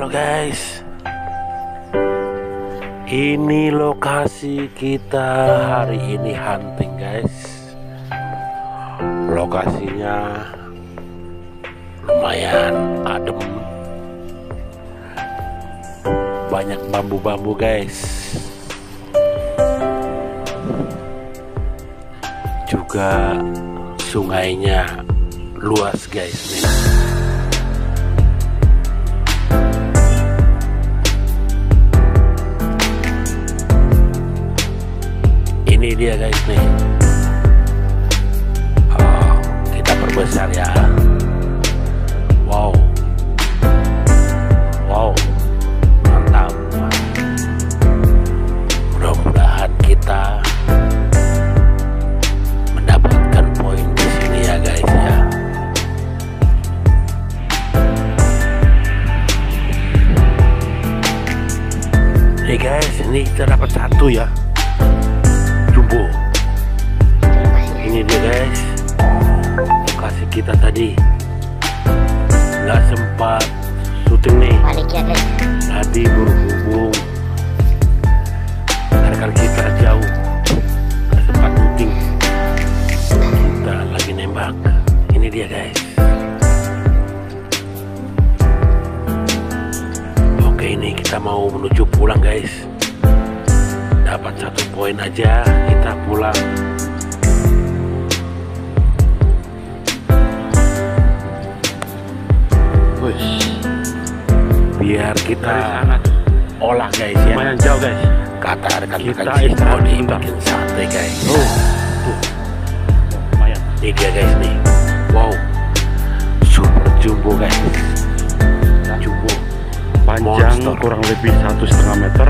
Halo guys, ini lokasi kita hari ini hunting guys. Lokasinya lumayan adem, banyak bambu-bambu guys, juga sungainya luas guys nih. Ini dia guys nih. Oh, kita perbesar ya. Wow, wow, mantap. Mudah-mudahan kita mendapatkan poin di sini ya guys ya. Nih guys, ini kita dapat satu ya. Jumbo. Ini dia guys, lokasi kita tadi. Nggak sempat syuting nih, tadi berhubung rekan kita jauh, nggak sempat syuting. Kita lagi nembak. Ini dia guys. Oke, ini kita mau menuju pulang guys. Dapat satu poin aja, kita pulang. Biar kita olah guys ya. Lumayan jauh guys. Kata rekan-rekan Kita sih mau istirahat dibikin sate guys. Tuh. Lumayan. Ini dia guys nih. Wow, super jumbo guys. Jumbo. Panjang Monster. kurang lebih 1,5 meter.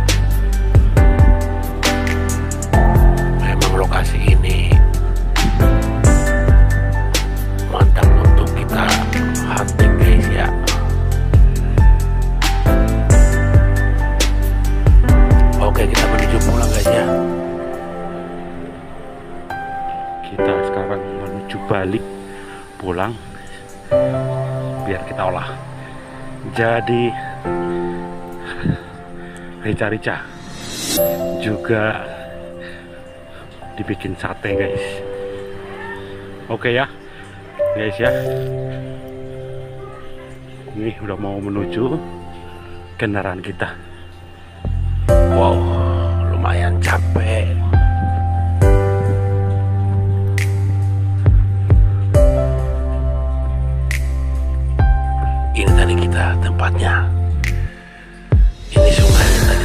Memang lokasi ini mantap untuk kita hunting guys ya. Oke, kita menuju pulang guys ya. Kita sekarang menuju balik pulang biar kita olah. Jadi rica-rica juga dibikin sate guys. Oke ya guys ya. Ini udah mau menuju kendaraan kita. Wow, lumayan capek. Ini tadi kita tempatnya. Ini sungai tadi.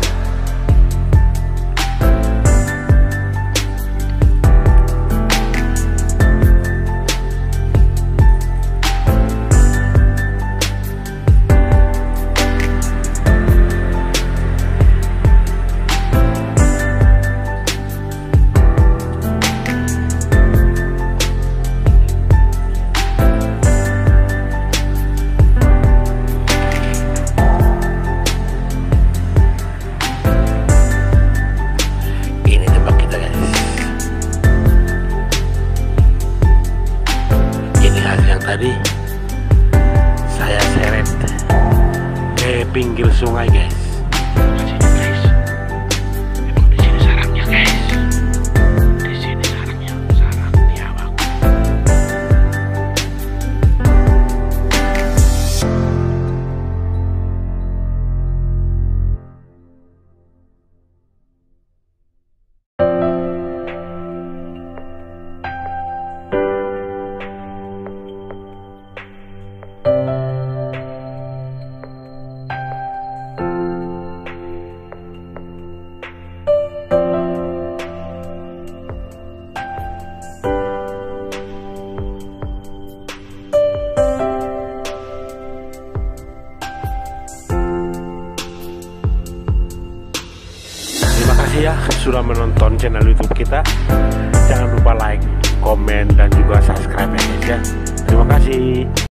Tadi saya seret ke pinggir sungai guys. Emang di sini sarangnya guys. Di sini sarangnya, sarang biawak. Terima kasih ya sudah menonton channel YouTube kita. Jangan lupa like, komen, dan juga subscribe ya guys ya. Terima kasih.